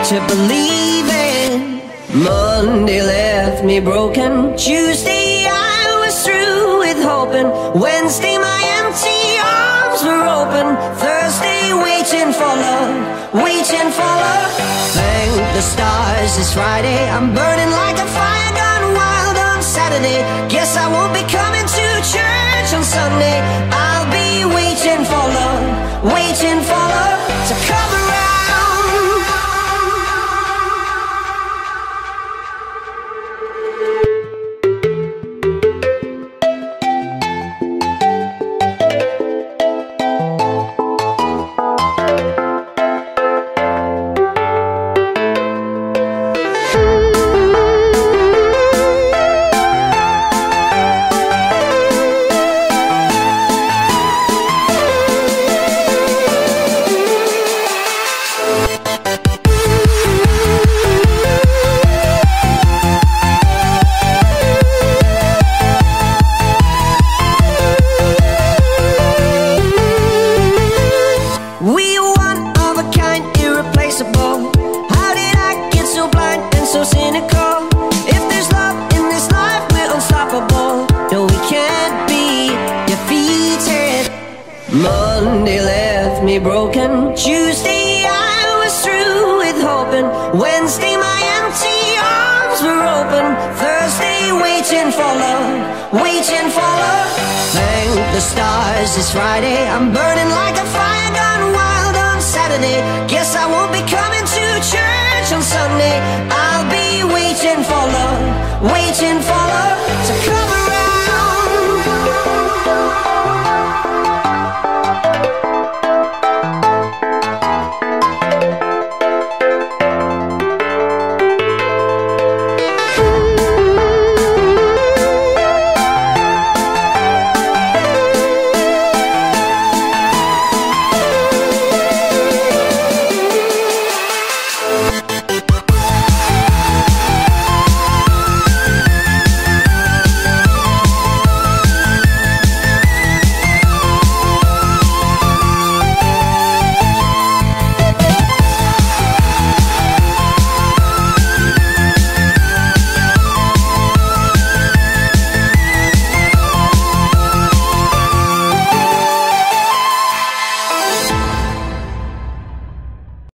to believe in. Monday left me broken. Tuesday I was through with hoping. Wednesday my empty arms were open. Thursday waiting for love, waiting for love. Thank the stars it's Friday. I'm burning like a fire gone wild on Saturday. Guess I won't be coming to church on Sunday. I'll be waiting for love, waiting for love to come around. How did I get so blind and so cynical? If there's love in this life, we're unstoppable. No, we can't be defeated. Monday left me broken. Tuesday I was through with hoping. Wednesday my empty arms were open. Thursday waiting for love, waiting for love. Thank the stars it's Friday. I'm burning like a fire gone wild on Saturday. Guess I won't be coming